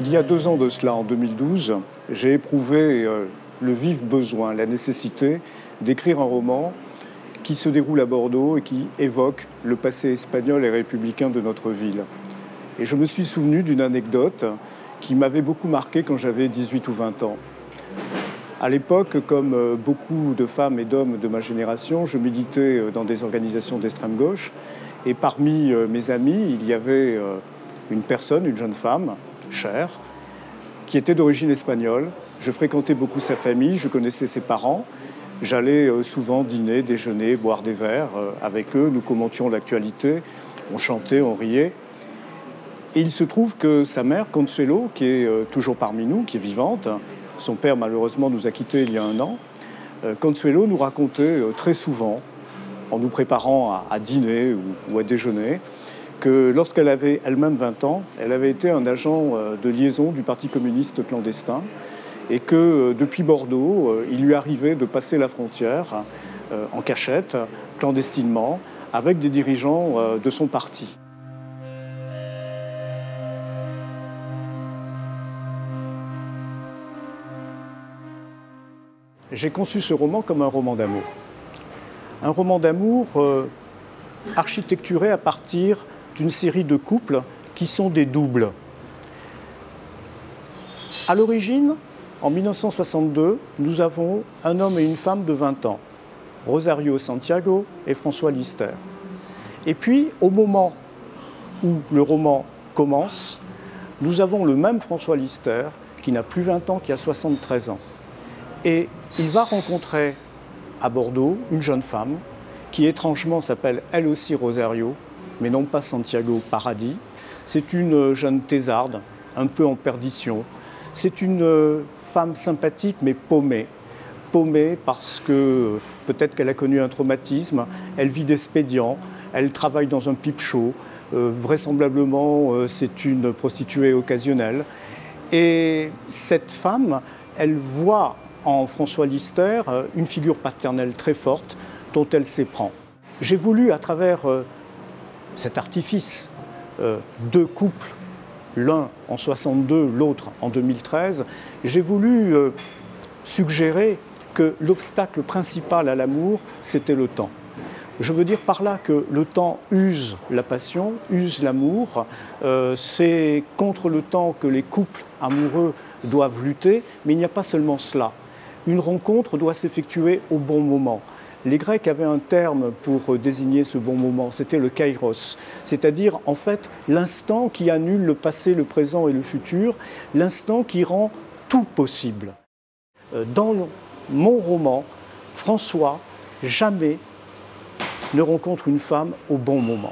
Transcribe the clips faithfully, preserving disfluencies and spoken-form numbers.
Il y a deux ans de cela, en deux mille douze, j'ai éprouvé euh, le vif besoin, la nécessité d'écrire un roman qui se déroule à Bordeaux et qui évoque le passé espagnol et républicain de notre ville. Et je me suis souvenu d'une anecdote qui m'avait beaucoup marqué quand j'avais dix-huit ou vingt ans. À l'époque, comme beaucoup de femmes et d'hommes de ma génération, je militais dans des organisations d'extrême gauche. Et parmi mes amis, il y avait une personne, une jeune femme, Cher, qui était d'origine espagnole. Je fréquentais beaucoup sa famille, je connaissais ses parents. J'allais souvent dîner, déjeuner, boire des verres avec eux. Nous commentions l'actualité, on chantait, on riait. Et il se trouve que sa mère, Consuelo, qui est toujours parmi nous, qui est vivante, son père malheureusement nous a quittés il y a un an, Consuelo nous racontait très souvent, en nous préparant à, à dîner ou, ou à déjeuner, que lorsqu'elle avait elle-même vingt ans, elle avait été un agent de liaison du Parti communiste clandestin et que depuis Bordeaux, il lui arrivait de passer la frontière en cachette, clandestinement, avec des dirigeants de son parti. J'ai conçu ce roman comme un roman d'amour. Un roman d'amour euh, architecturé à partir d'une série de couples qui sont des doubles. À l'origine, en mille neuf cent soixante-deux, nous avons un homme et une femme de vingt ans, Rosario Santiago et François Lister. Et puis, au moment où le roman commence, nous avons le même François Lister, qui n'a plus vingt ans, qui a soixante-treize ans. Et il va rencontrer à Bordeaux une jeune femme qui étrangement s'appelle elle aussi Rosario, mais non pas Santiago Paradis. C'est une jeune thésarde, un peu en perdition. C'est une femme sympathique mais paumée. Paumée parce que peut-être qu'elle a connu un traumatisme, elle vit d'expédients, elle travaille dans un pipe show, euh, vraisemblablement euh, c'est une prostituée occasionnelle. Et cette femme, elle voit en François Lister une figure paternelle très forte dont elle s'éprend. J'ai voulu, à travers euh, cet artifice, euh, deux couples, l'un en soixante-deux, l'autre en deux mille treize, j'ai voulu euh, suggérer que l'obstacle principal à l'amour, c'était le temps. Je veux dire par là que le temps use la passion, use l'amour. Euh, c'est contre le temps que les couples amoureux doivent lutter, mais il n'y a pas seulement cela. Une rencontre doit s'effectuer au bon moment. Les Grecs avaient un terme pour désigner ce bon moment, c'était le kairos, c'est-à-dire en fait l'instant qui annule le passé, le présent et le futur, l'instant qui rend tout possible. Dans mon roman, François jamais ne rencontre une femme au bon moment.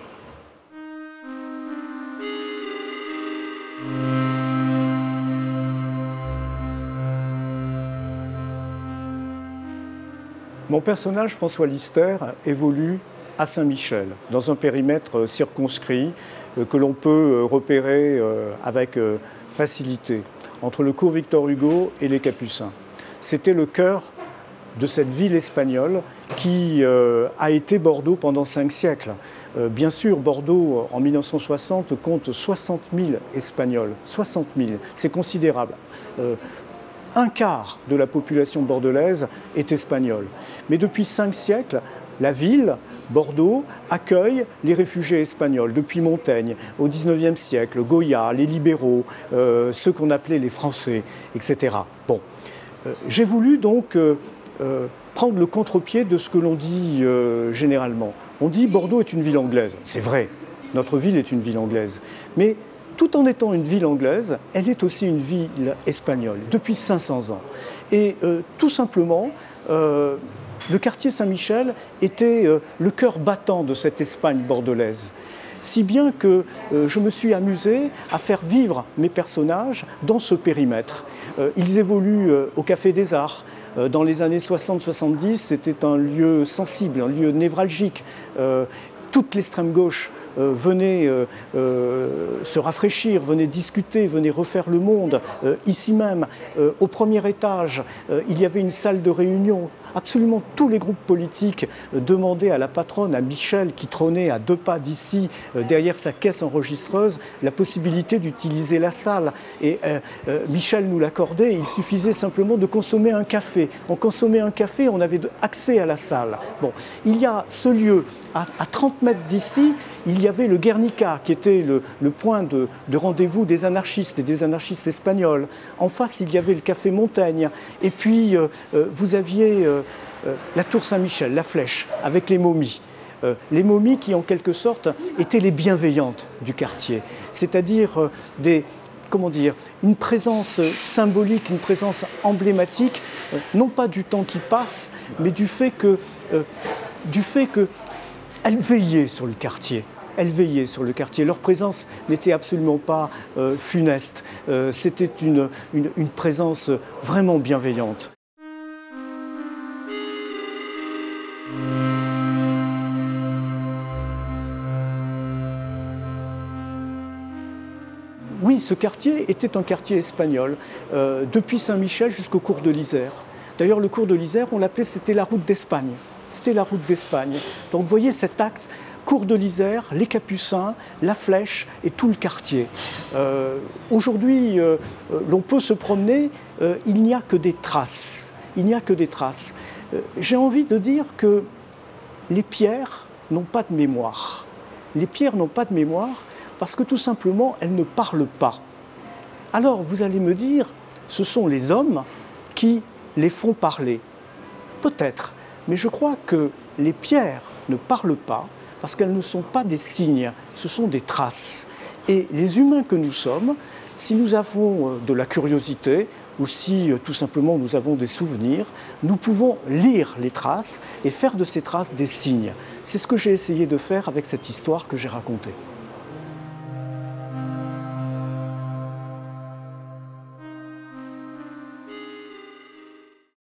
Mon personnage, François Lister, évolue à Saint-Michel, dans un périmètre circonscrit que l'on peut repérer avec facilité, entre le cours Victor Hugo et les Capucins. C'était le cœur de cette ville espagnole qui a été Bordeaux pendant cinq siècles. Bien sûr, Bordeaux, en mille neuf cent soixante, compte soixante mille Espagnols. soixante mille, c'est considérable. Un quart de la population bordelaise est espagnole. Mais depuis cinq siècles, la ville, Bordeaux, accueille les réfugiés espagnols. Depuis Montaigne, au dix-neuvième siècle, Goya, les libéraux, euh, ceux qu'on appelait les Français, et cetera. Bon, euh, j'ai voulu donc euh, euh, prendre le contre-pied de ce que l'on dit euh, généralement. On dit Bordeaux est une ville anglaise. C'est vrai, notre ville est une ville anglaise. Mais tout en étant une ville anglaise, elle est aussi une ville espagnole, depuis cinq cents ans. Et euh, tout simplement, euh, le quartier Saint-Michel était euh, le cœur battant de cette Espagne bordelaise. Si bien que euh, je me suis amusé à faire vivre mes personnages dans ce périmètre. Euh, ils évoluent euh, au Café des Arts. Euh, dans les années soixante soixante-dix, c'était un lieu sensible, un lieu névralgique. Euh, toute l'extrême gauche euh, venez euh, euh, se rafraîchir, venez discuter, venez refaire le monde. Euh, ici même, euh, au premier étage, euh, il y avait une salle de réunion. Absolument tous les groupes politiques euh, demandaient à la patronne, à Michel, qui trônait à deux pas d'ici, euh, derrière sa caisse enregistreuse, la possibilité d'utiliser la salle. Et euh, euh, Michel nous l'accordait, il suffisait simplement de consommer un café. On consommait un café, on avait accès à la salle. Bon, il y a ce lieu, à, à trente mètres d'ici, il y avait le Guernica, qui était le, le point de, de rendez-vous des anarchistes et des anarchistes espagnols. En face, il y avait le Café Montaigne. Et puis, euh, euh, vous aviez euh, euh, la Tour Saint-Michel, la Flèche, avec les momies. Euh, les momies qui, en quelque sorte, étaient les bienveillantes du quartier. C'est-à-dire euh, des... comment dire, une présence symbolique, une présence emblématique, euh, non pas du temps qui passe, mais du fait que, euh, du fait que elles veillaient sur le quartier. Elles veillaient sur le quartier. Leur présence n'était absolument pas euh, funeste. Euh, C'était une, une, une présence vraiment bienveillante. Oui, ce quartier était un quartier espagnol, euh, depuis Saint-Michel jusqu'au cours de l'Isère. D'ailleurs, le cours de l'Isère, on l'appelait, c'était la route d'Espagne. C'était la route d'Espagne. Donc, vous voyez cet axe, cours de l'Isère, les Capucins, la Flèche et tout le quartier. Euh, Aujourd'hui, euh, l'on peut se promener, euh, il n'y a que des traces. Il n'y a que des traces. Euh, J'ai envie de dire que les pierres n'ont pas de mémoire. Les pierres n'ont pas de mémoire parce que tout simplement, elles ne parlent pas. Alors, vous allez me dire, ce sont les hommes qui les font parler. Peut-être, mais je crois que les pierres ne parlent pas parce qu'elles ne sont pas des signes, ce sont des traces. Et les humains que nous sommes, si nous avons de la curiosité ou si tout simplement nous avons des souvenirs, nous pouvons lire les traces et faire de ces traces des signes. C'est ce que j'ai essayé de faire avec cette histoire que j'ai racontée.